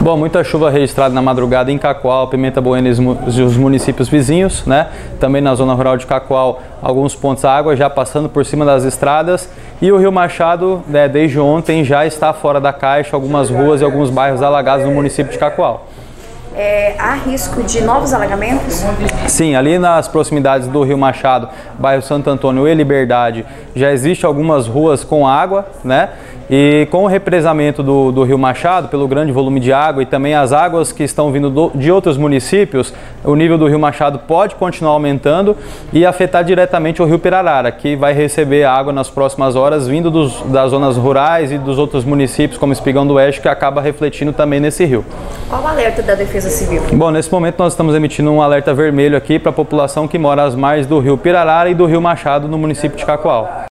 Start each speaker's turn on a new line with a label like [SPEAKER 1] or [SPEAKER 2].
[SPEAKER 1] Bom, muita chuva registrada na madrugada em Cacoal, Pimenta Bueno e os municípios vizinhos, né? Também na zona rural de Cacoal, alguns pontos a água já passando por cima das estradas. E o Rio Machado, né, desde ontem, já está fora da caixa, algumas ruas e alguns bairros alagados no município de Cacoal.
[SPEAKER 2] Há risco de novos alagamentos?
[SPEAKER 1] Sim, ali nas proximidades do Rio Machado, bairro Santo Antônio e Liberdade, já existem algumas ruas com água, né? E com o represamento do Rio Machado, pelo grande volume de água e também as águas que estão vindo de outros municípios, o nível do Rio Machado pode continuar aumentando e afetar diretamente o Rio Pirarara, que vai receber água nas próximas horas vindo das zonas rurais e dos outros municípios, como Espigão do Oeste, que acaba refletindo também nesse rio.
[SPEAKER 2] Qual o alerta da Defesa Civil?
[SPEAKER 1] Bom, nesse momento nós estamos emitindo um alerta vermelho aqui para a população que mora às margens do Rio Pirarara e do Rio Machado, no município de Cacoal.